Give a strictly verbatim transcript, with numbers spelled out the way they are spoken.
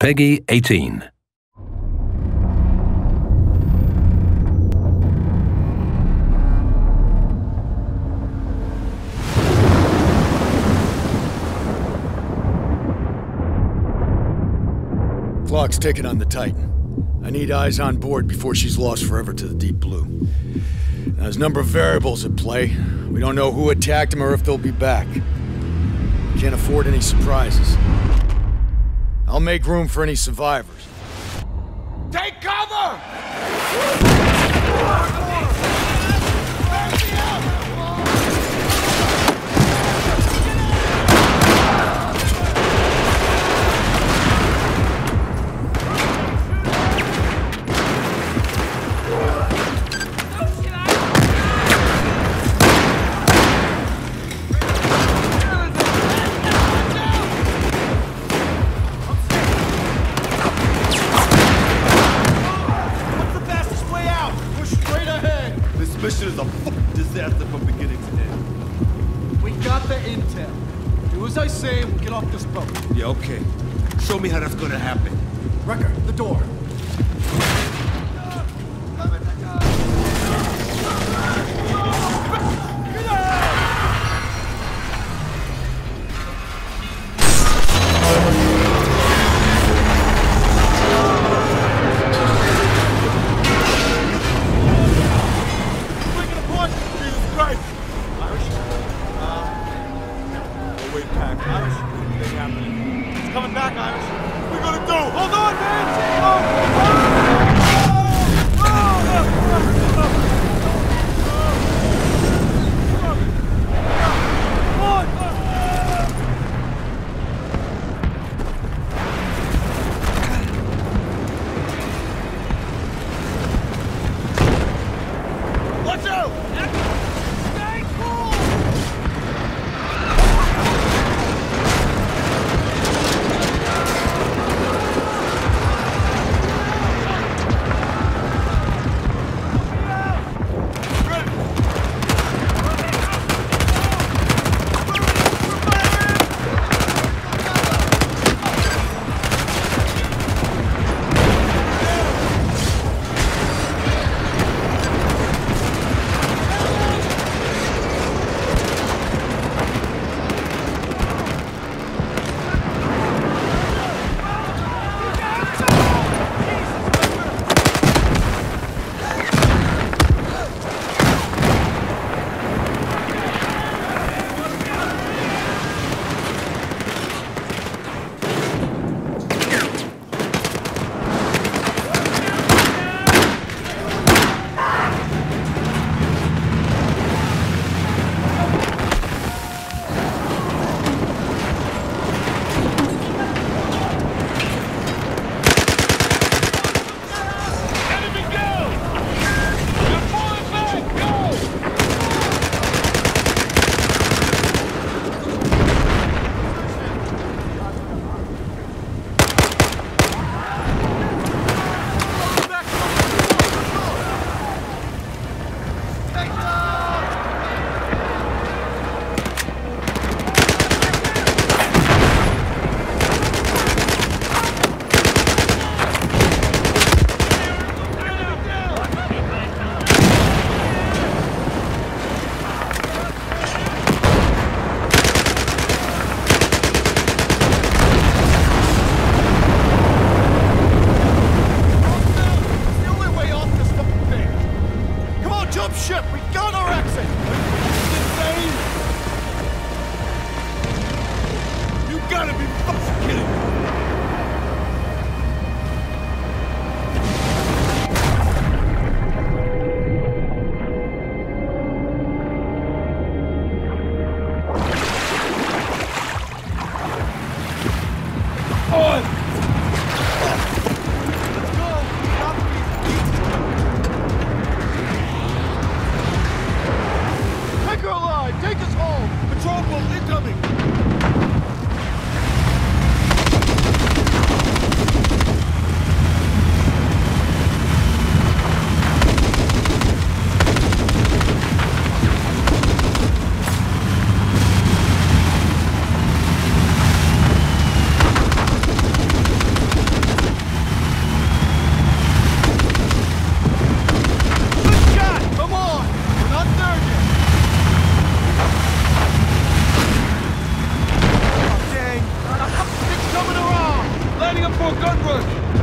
Peggy eighteen. Clock's ticking on the Titan. I need eyes on board before she's lost forever to the deep blue. Now, there's a number of variables at play. We don't know who attacked them or if they'll be back. Can't afford any surprises. I'll make room for any survivors. Take cover! Mission is a fucking disaster from beginning to end. We got the intel. Do as I say, we'll get off this boat. Yeah, okay. Show me how that's gonna happen. Wrecker, the door. It's coming back, Irish. What are we gonna do? Hold on, man! Oh. lining up for a gun rush!